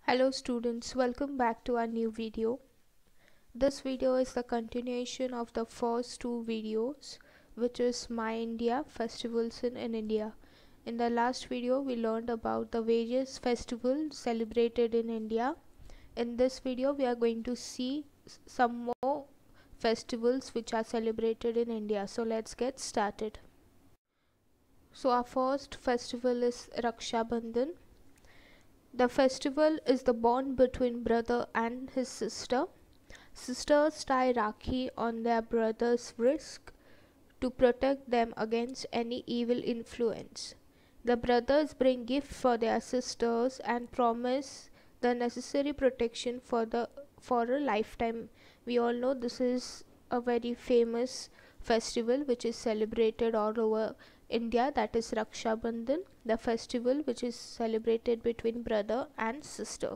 Hello students, welcome back to our new video. This video is the continuation of the first two videos, which is My India Festivals in India. In the last video we learned about the various festivals celebrated in India. In this video we are going to see some more festivals which are celebrated in India. So let's get started. So our first festival is Raksha Bandhan. The festival is the bond between brother and his sister. Sisters tie Rakhi on their brother's wrist to protect them against any evil influence. The brothers bring gifts for their sisters and promise the necessary protection for a lifetime. We all know this is a very famous festival which is celebrated all over India, that is Raksha Bandhan, the festival which is celebrated between brother and sister.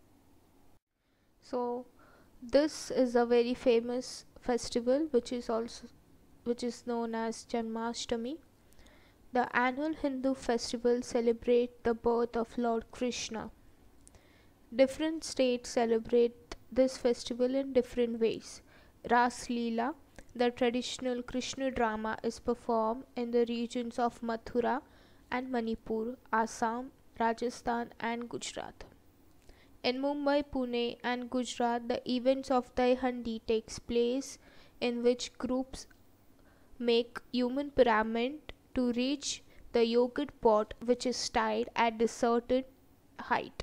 So this is a very famous festival which is known as Janmashtami. The annual Hindu festival celebrates the birth of Lord Krishna. Different states celebrate this festival in different ways. Ras Leela, the traditional Krishna drama, is performed in the regions of Mathura and Manipur, Assam, Rajasthan and Gujarat. In Mumbai, Pune and Gujarat, the events of Daihandi takes place, in which groups make human pyramid to reach the yogurt pot, which is tied at a certain height.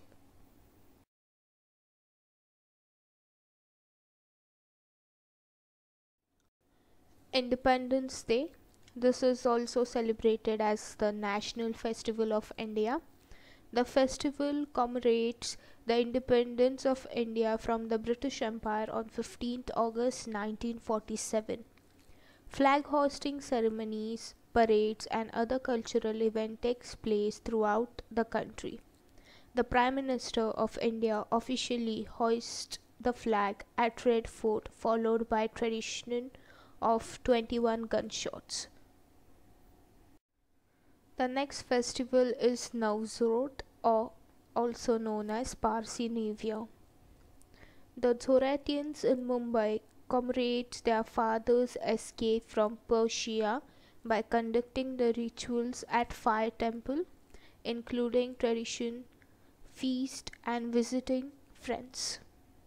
Independence Day. This is also celebrated as the National Festival of India. The festival commemorates the independence of India from the British Empire on 15th August 1947. Flag hosting ceremonies, parades and other cultural events takes place throughout the country. The Prime Minister of India officially hoists the flag at Red Fort, followed by tradition of 21 gunshots. The next festival is Navratri, or also known as Parsi New Year. The Zoroastrians in Mumbai commemorate their father's escape from Persia by conducting the rituals at Fire Temple, including tradition, feast and visiting friends.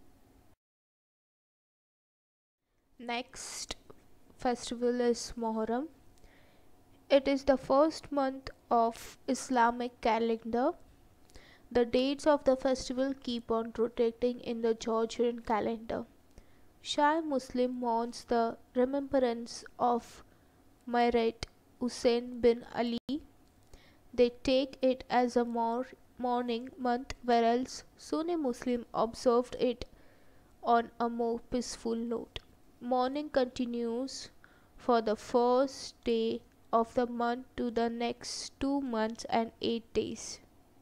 Next festival is Muharram. It is the first month of Islamic calendar. The dates of the festival keep on rotating in the Georgian calendar. Shia Muslim mourns the remembrance of Mayyit Hussein bin Ali. They take it as a mourning month, whereas Sunni Muslim observed it on a more peaceful note. Mourning continues for the first day of the month to the next 2 months and 8 days.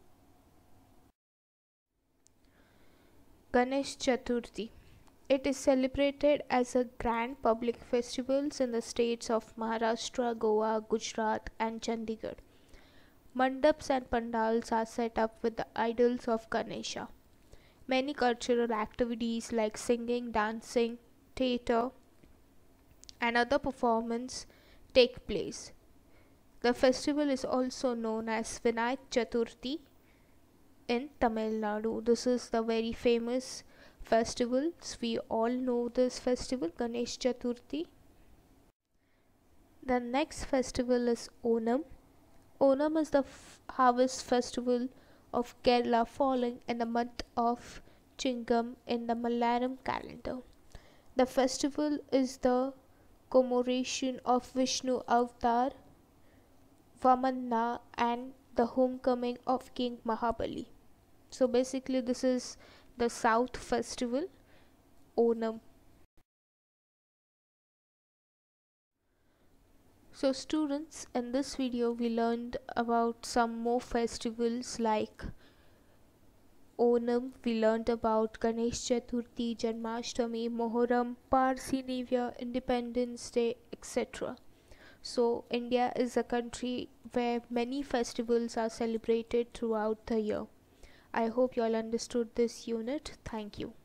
Ganesh Chaturthi. It is celebrated as a grand public festival in the states of Maharashtra, Goa, Gujarat and Chandigarh. Mandaps and pandals are set up with the idols of Ganesha. Many cultural activities like singing, dancing, theatre and other performances take place. The festival is also known as Vinayak Chaturthi in Tamil Nadu. This is the very famous festival. We all know this festival, Ganesh Chaturthi. The next festival is Onam. Onam is the harvest festival of Kerala, falling in the month of Chingam in the Malayalam calendar. The festival is the commemoration of Vishnu Avatar, Vamanna and the homecoming of King Mahabali. So basically this is the South festival, Onam. So students, in this video we learned about some more festivals like Onam, we learned about Ganesh Chaturthi, Janmashtami, Muharram, Parsi New Year, Independence Day, etc. So India is a country where many festivals are celebrated throughout the year. I hope you all understood this unit. Thank you.